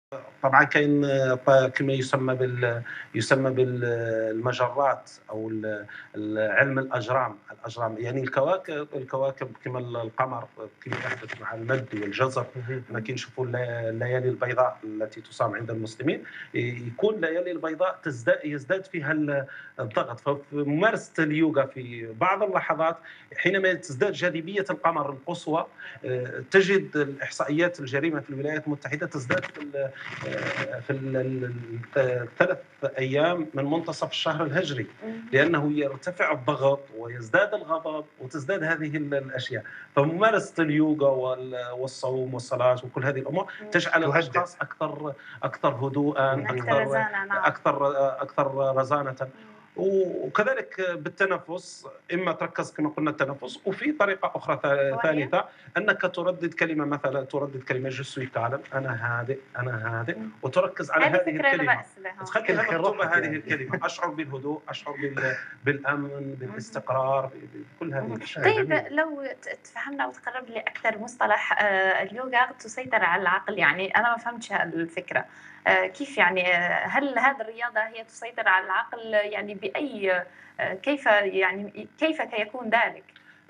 طبعًا كاين كما يسمى بالمجرات أو علم الأجرام، يعني الكواكب كما القمر كما يحدث مع المد والجزر. اهم. كما إمم. كنشوفوا الليالي البيضاء التي تصام عند المسلمين، يكون الليالي البيضاء يزداد فيها الضغط. ففي ممارسة اليوغا في بعض اللحظات حينما تزداد جاذبية القمر القصوى، تجد الإحصائيات الجريمة في الولايات المتحدة تزداد في الثلاث ايام من منتصف الشهر الهجري، إمم. لانه يرتفع الضغط ويزداد الغضب وتزداد هذه الاشياء. فممارسه اليوغا والصوم والصلاه وكل هذه الامور إمم. تجعل تهدئ. الاشخاص اكثر هدوءا، أكثر رزانة، نعم. اكثر رزانه. إمم. وكذلك بالتنفس، اما تركز كما قلنا التنفس، وفي طريقه اخرى وهي؟ ثالثه انك تردد كلمه، مثلا تردد كلمه جو سوي كالم، انا هادئ انا هادئ، إمم. وتركز على هذه هذه فكرة لا الكلمه، بأس بها. تخليها كل مكتوبه روحك هذه يعني. الكلمه، اشعر بالهدوء، اشعر بالامن، اهم. بالاستقرار، بكل هذه اهم. الاشياء. طيب جميل. لو تفهمنا وتقرب لي أكثر مصطلح اليوغا تسيطر على العقل، يعني أنا ما فهمتش الفكرة. كيف يعني هل هذه الرياضة هي تسيطر على العقل يعني بأي كيف يعني كيف يكون ذلك؟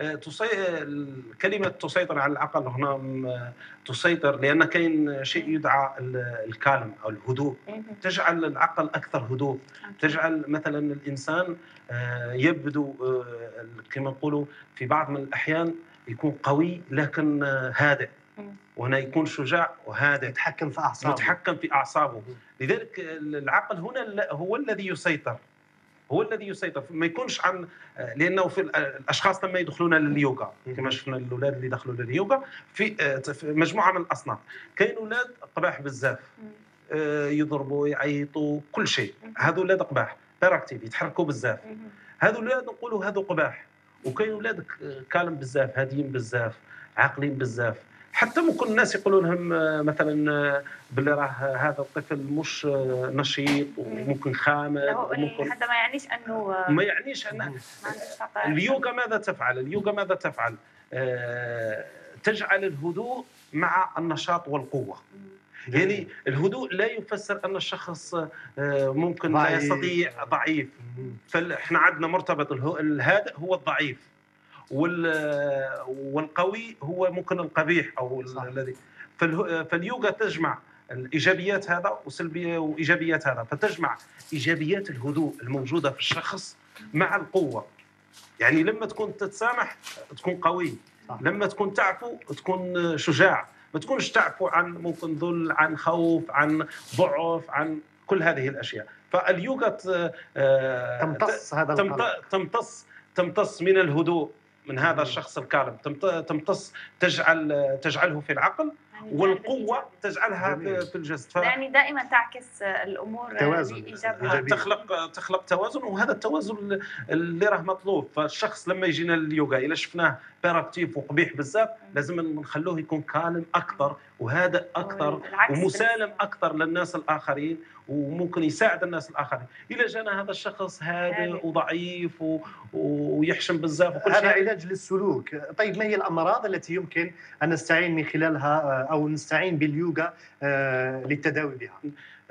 كلمة تسيطر على العقل هنا تسيطر لأن كاين شيء إمم. يدعى الكالم أو الهدوء، اهم. تجعل العقل أكثر هدوء، أوكي. تجعل مثلا الإنسان يبدو كما نقولوا في بعض من الأحيان يكون قوي لكن هادئ، إمم. وهنا يكون شجاع وهادئ يتحكم في أعصابه. متحكم في أعصابه. اهم. لذلك العقل هنا هو الذي يسيطر، هو الذي يسيطر، ما يكونش عن لانه في الاشخاص لما يدخلون لليوغا كما شفنا الاولاد اللي دخلوا لليوغا في مجموعه من الاصناف. كاين اولاد قباح بزاف، إمم. يضربوا يعيطوا كل شيء، اهم. هذو اولاد قباح بيراكتيف يتحركوا بزاف، اهم. هذو اولاد نقولوا هذو قباح. وكاين اولاد كالم بزاف، هاديين بزاف، عاقلين بزاف. حتى ممكن الناس يقولوا لهم مثلا باللي راه هذا الطفل مش نشيط وممكن خامل اللي هو وممكن هذا ما يعنيش أنه ما يعنيش ان اهم. ما عندوش طاقة. اليوغا ماذا تفعل؟ اليوغا ماذا تفعل؟ تجعل الهدوء مع النشاط والقوة. إمم. يعني الهدوء لا يفسر أن الشخص ممكن لا ضعيف. يستطيع، ضعيف. اهم. فاحنا عندنا مرتبط الهادئ هو الضعيف، والقوي هو ممكن القبيح أو صح. الذي. فاليوغا تجمع الايجابيات هذا وسلبيه وايجابيات هذا، فتجمع ايجابيات الهدوء الموجوده في الشخص مع القوه. يعني لما تكون تتسامح تكون قوي، صح. لما تكون تعفو تكون شجاع، ما تكونش تعفو عن ممكن ذل، عن خوف، عن ضعف، عن كل هذه الاشياء. فاليوغا تمتص هذا القلق. تمتص من الهدوء من هذا الشخص الكارم، تمتص تجعله في العقل، يعني والقوه تجعلها جميل. في الجسد. يعني دائما تعكس الأمور توازن. بإيجابها. إيجابية. تخلق توازن، وهذا التوازن اللي راه مطلوب. فالشخص لما يجينا لليوغا الا شفناه بيراكتيف وقبيح بزاف، لازم نخلوه يكون كالم اكثر وهادئ اكثر والعكس ومسالم بالنسبة. اكثر للناس الاخرين، وممكن يساعد الناس الاخرين. الا جانا هذا الشخص هادئ وضعيف ويحشم بزاف وكل هذا شيء. علاج للسلوك. طيب ما هي الأمراض التي يمكن أن نستعين من خلالها أو نستعين باليوغا للتداوي بها؟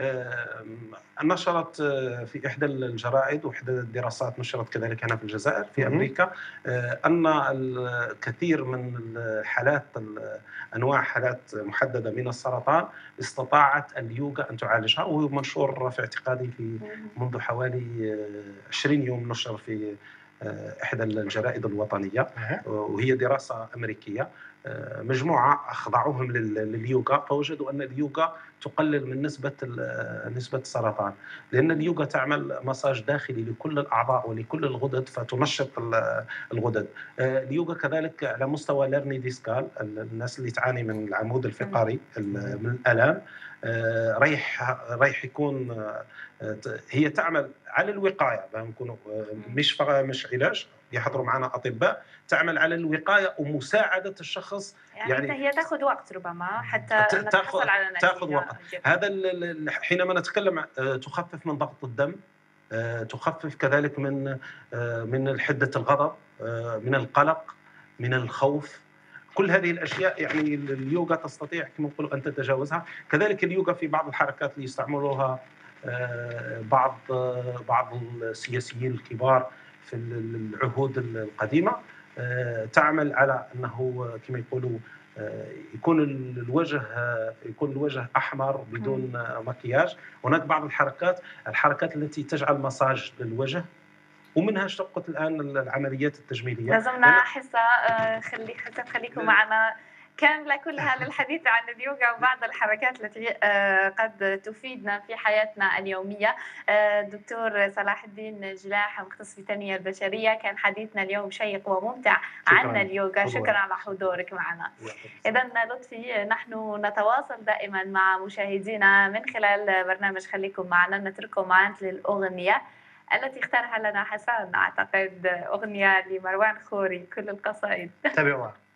نشرت في إحدى الجرائد وإحدى الدراسات، نشرت كذلك هنا في الجزائر في اهم. أمريكا، أن الكثير من الحالات، أنواع حالات محددة من السرطان استطاعت اليوغا أن تعالجها. وهو منشور في اعتقادي في منذ حوالي 20 يوم، نشر في إحدى الجرائد الوطنية، أها. وهي دراسة أمريكية. مجموعة خضعوهم لليوغا، فوجدوا أن اليوغا تقلل من نسبة السرطان، لأن اليوغا تعمل مساج داخلي لكل الأعضاء ولكل الغدد فتنشط الغدد. اليوغا كذلك على مستوى ليرني ديسكال، الناس اللي تعاني من العمود الفقري من الآلام، رايح يكون هي تعمل على الوقاية، نكونوا مش علاج. يحضروا معنا أطباء، تعمل على الوقاية ومساعدة الشخص. يعني هي تاخذ وقت ربما حتى نتحصل على نتيجة. تاخذ وقت. هذا حينما نتكلم تخفف من ضغط الدم، تخفف كذلك من حدة الغضب، من القلق، من الخوف، كل هذه الاشياء يعني اليوغا تستطيع كما نقولوا ان تتجاوزها. كذلك اليوغا في بعض الحركات اللي يستعملوها بعض السياسيين الكبار في العهود القديمه تعمل على انه كما يقولوا يكون الوجه احمر بدون مكياج. هناك بعض الحركات التي تجعل مساج للوجه، ومنها قلت الان العمليات التجميليه. لازمنا حصه خليكم معنا كاملة كلها للحديث عن اليوغا وبعض الحركات التي قد تفيدنا في حياتنا اليومية. دكتور صلاح الدين جلاح، مختص في التنمية البشرية، كان حديثنا اليوم شيق وممتع عن اليوغا. شكرا على حضورك معنا. إذا لطفي، نحن نتواصل دائما مع مشاهدينا من خلال برنامج خليكم معنا. نترككم مع الأغنية التي اختارها لنا حسن، أعتقد أغنية لمروان خوري، كل القصائد. تابعوها.